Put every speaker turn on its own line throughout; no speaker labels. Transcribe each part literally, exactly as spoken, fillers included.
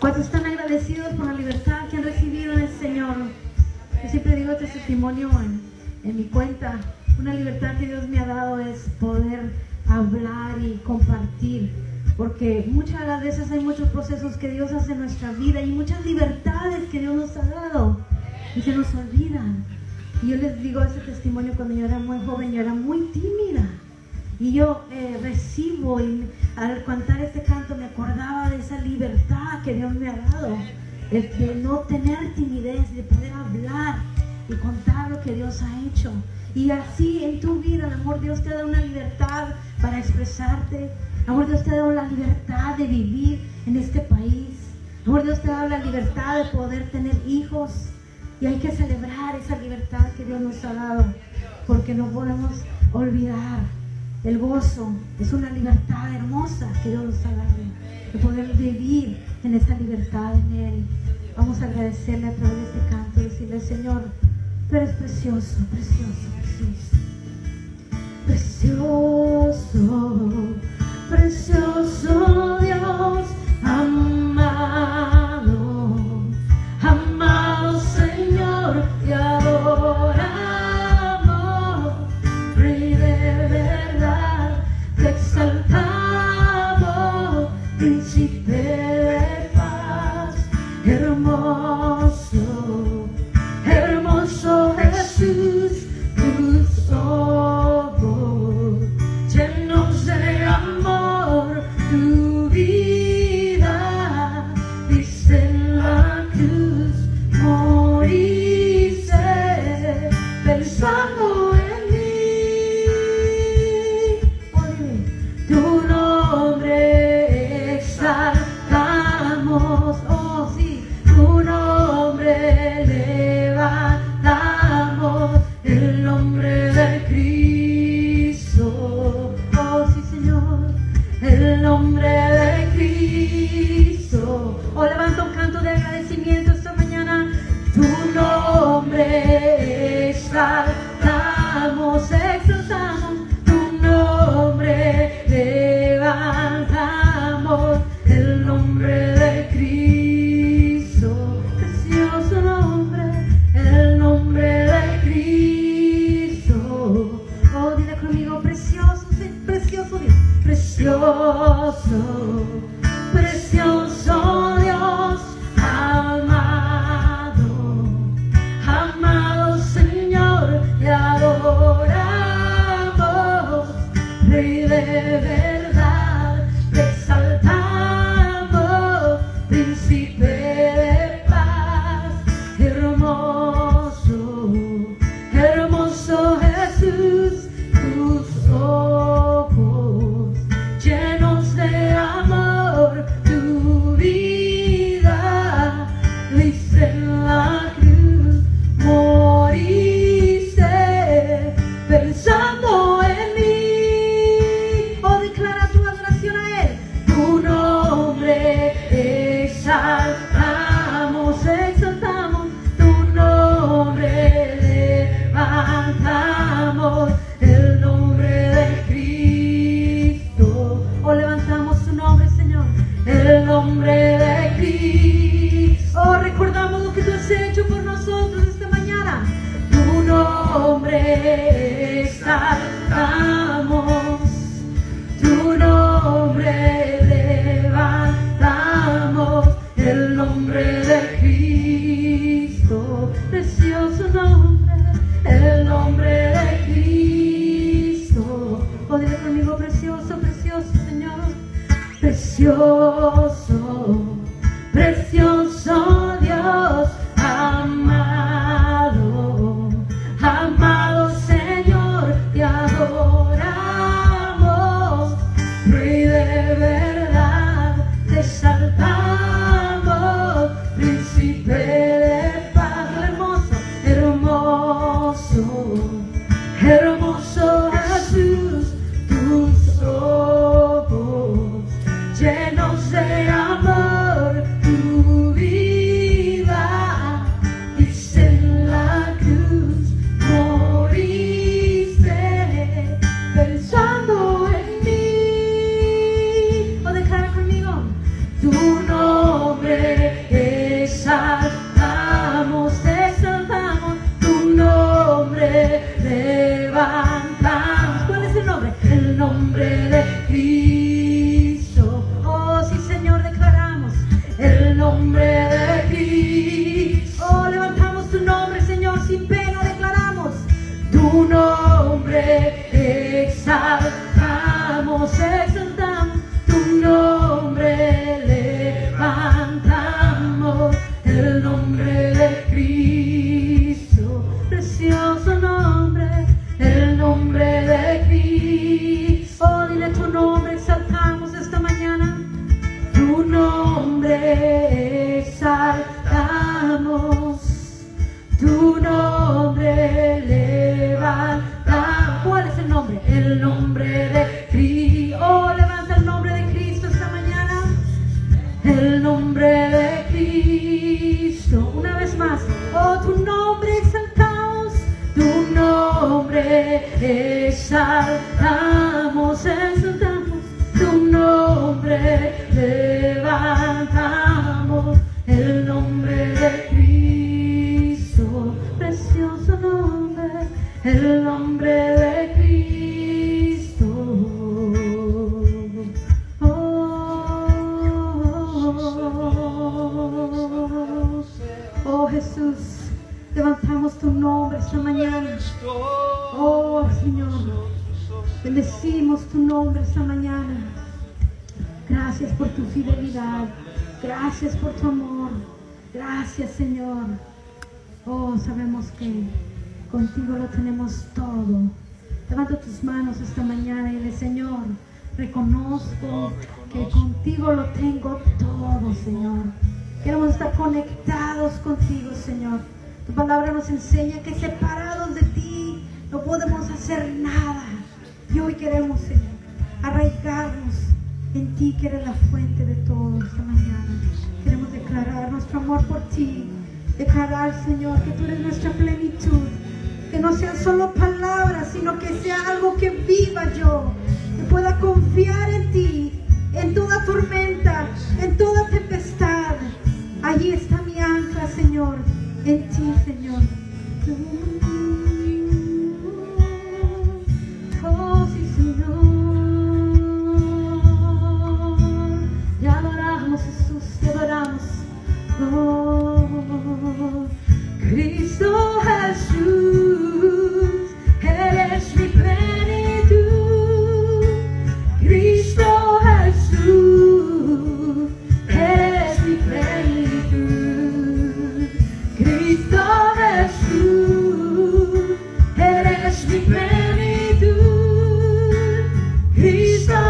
¿Cuántos están agradecidos por la libertad que han recibido del Señor? Yo siempre digo este testimonio en, en mi cuenta. Una libertad que Dios me ha dado es poder hablar y compartir, porque muchas de las veces hay muchos procesos que Dios hace en nuestra vida y muchas libertades que Dios nos ha dado y se nos olvidan. Y yo les digo ese testimonio: cuando yo era muy joven, yo era muy tímida, y yo eh, recibo, y al cantar este canto me acordaba de esa libertad que Dios me ha dado, de, de no tener timidez, de poder hablar y contar lo que Dios ha hecho. Y así en tu vida, el amor, Dios te ha dado una libertad para expresarte. Amor, Dios te ha dado la libertad de vivir en este país. Amor, Dios te ha dado la libertad de poder tener hijos. Y hay que celebrar esa libertad que Dios nos ha dado, porque no podemos olvidar el gozo. Es una libertad hermosa que Dios nos ha dado, de poder vivir en esa libertad en Él. Vamos a agradecerle a través de este canto y decirle: Señor, tú eres precioso, precioso, precioso. Precioso, precioso Dios, amado, amado Señor, te adoramos, Rey de verdad, te exaltamos, Príncipe de paz, hermoso, hermoso Jesús, tus ojos llenos de amor, tu vida viste en la cruz, moriste pensando en mí. Oye, tu nombre exaltamos, oh sí, tu nombre levantamos, el nombre de Cristo. Oh sí, Señor, el nombre de Cristo. Oh, levanta un canto de agradecimiento esta mañana. Tu nombre exaltamos, exaltamos, tu nombre levantamos, el nombre de Cristo. Precioso nombre, el nombre de Cristo. Oh, dile conmigo: precioso, sí, precioso Dios, precioso, precioso Dios, amado, amado Señor, te adoramos, Rey de verdad, te exaltamos, Príncipe de paz, hermoso, hermoso Jesús, tus ojos llenos de amor, tu vida viste en la cruz, moriste pensando en mí. Oh, declara tu adoración a Él. Tu nombre exaltamos, exaltamos, tu nombre levantamos, el nombre de Cristo. Oh, levantamos tu nombre, Señor, el nombre de Cristo. Oh, recordamos lo que tú has hecho por nosotros esta mañana. Tu nombre exaltamos, tu nombre levantamos, el nombre de Cristo. Precioso nombre, el nombre de Cristo. Oh, dile conmigo: precioso, precioso Señor, precioso, precioso Dios, amado, amado Señor, te adoramos, Rey de verdad, te exaltamos, Príncipe de paz, hermoso, hermoso, hermoso Jesús, tus ojos llenos de amor, tu vida nombre de Cristo. Oh, sí, Señor, declaramos el nombre de Cristo. Oh, levantamos tu nombre, Señor, sin pena declaramos tu nombre. Exaltamos, exaltamos tu nombre, levantamos el nombre de Cristo, precioso nombre, el nombre de Cristo. Oh, dile tu nombre, exaltamos esta mañana, tu nombre exaltamos, tu nombre levantamos. ¿Cuál es el nombre? El nombre de Cristo. Oh, levanta el nombre de Cristo esta mañana, el nombre de Cristo. Una vez más, oh, tu nombre exaltamos, tu nombre exaltamos, exaltamos, tu nombre levantamos, el nombre de Cristo, precioso nombre, el nombre de Cristo. Oh, oh Jesús, levantamos tu nombre esta mañana. Oh Señor, bendecimos tu nombre esta mañana. Gracias por tu fidelidad, gracias por tu amor, gracias Señor. Oh, sabemos que contigo lo tenemos todo. Levanta tus manos esta mañana y dile: Señor, reconozco que contigo lo tengo todo, Señor. Queremos estar conectados contigo, Señor. Tu palabra nos enseña que separados de ti no podemos hacer nada. Y hoy queremos, Señor, arraigarnos en ti, que eres la fuente de todo esta mañana. Queremos declarar nuestro amor por ti. Declarar, Señor, que tú eres nuestra plenitud. Que no sean solo palabras, sino que sea algo que viva yo. Que pueda confiar en ti, en toda tormenta, en toda tempestad. Allí está mi ancla, Señor, en ti, Señor. Oh, sí, Señor. Te adoramos, Jesús, te adoramos. Oh, Cristo Jesús, eres mi plenitud. Cristo Jesús, eres mi plenitud. Cristo Jesús, eres mi plenitud. Cristo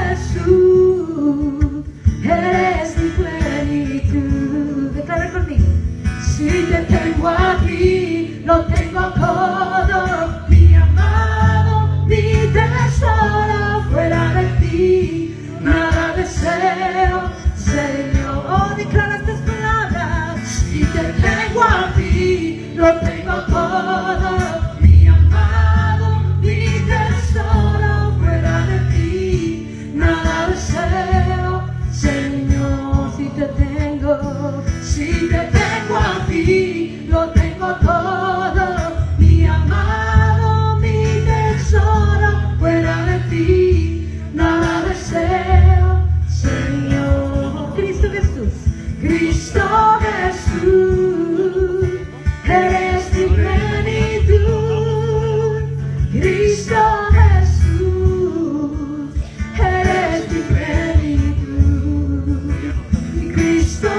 Jesús, eres mi plenitud. Declara conmigo: si te tengo a ti, lo tengo todo, mi amado, mi tesoro. Fuera de ti, nada deseo, Señor. Oh, declara estas palabras: si te tengo a ti, lo tengo todo, mi amado, mi tesoro. Fuera de ti, nada deseo, Señor. Si te tengo, si te tengo a ti, lo tengo todo, mi amado, mi tesoro. Fuera de ti, nada deseo, Señor. Cristo Jesús, Cristo Jesús, eres mi plenitud. Cristo Jesús, eres mi plenitud. Cristo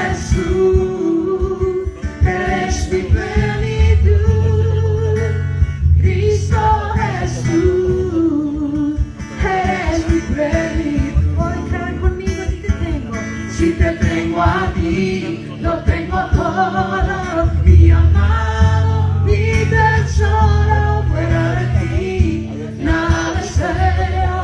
Jesús, eres mi plenitud. Cristo Jesús, eres mi plenitud. Oh, declara conmigo: si te tengo, si te tengo a ti, lo tengo todo, mi amado, mi tesoro. Fuera de ti, nada deseo,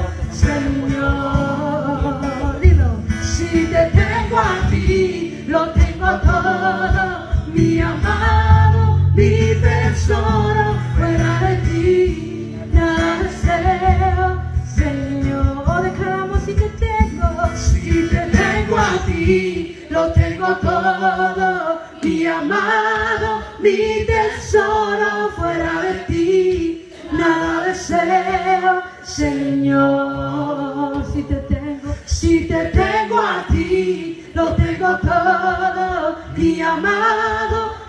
Señor. Dilo: si te tengo a ti, lo tengo todo, mi amado, mi tesoro. Fuera de ti, nada deseo, Señor. Oh, declaramos: si te tengo, si te tengo a ti, lo tengo todo, mi amado, mi tesoro. Fuera de ti, nada deseo, Señor.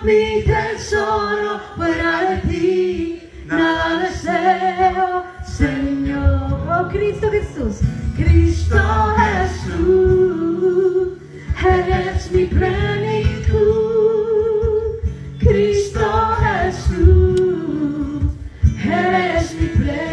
mi tesoro, fuera de ti nada deseo, Señor. Oh, Cristo Jesús, Cristo Jesús, eres mi plenitud. Cristo Jesús, eres mi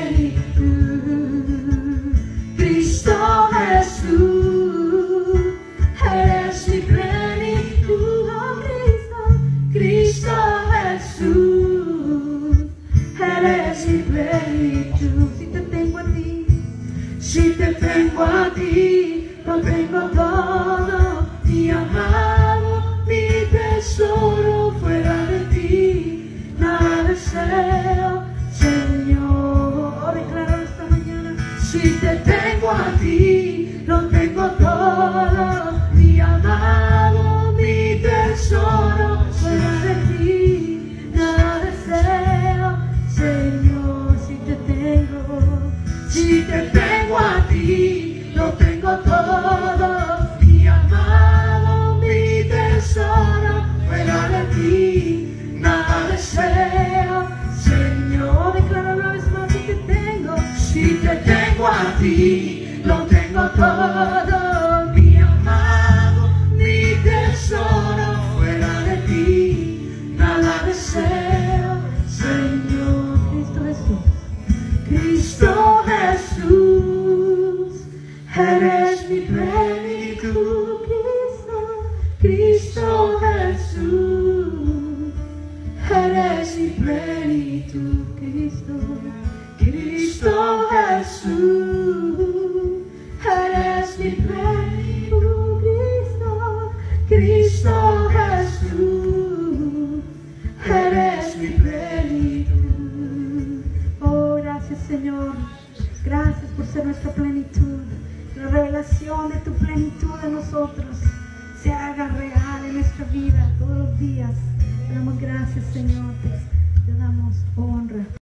plenitud. Cristo Jesús, eres mi plenitud. Oh, Cristo, Cristo Jesús, eres mi plenitud. Si te tengo a ti, si te tengo a ti, lo tengo todo, mi amado, mi tesoro, fuera de ti nada deseo, Señor. Oh, declaro esta mañana, si te tengo a ti, lo tengo todo, mi amado, mi tesoro, fuera de ti nada deseo, Señor. Si te tengo, si te tengo a ti, lo tengo todo, mi amado, mi tesoro, fuera de ti nada deseo, Señor. Declara una vez más, si te tengo, si te tengo a ti, lo tengo todo, mi amado, mi tesoro, fuera de ti nada deseo, Señor. Cristo Jesús, Cristo Jesús, eres mi plenitud. Cristo, Cristo Jesús, eres mi plenitud. Cristo, Cristo Jesús, eres mi plenitud. Cristo, Cristo Jesús, eres mi plenitud. Oh, gracias, Señor. Gracias por ser nuestra plenitud. La revelación de tu plenitud en nosotros se haga real en nuestra vida todos los días. Te damos gracias, Señor. Te, te damos honra.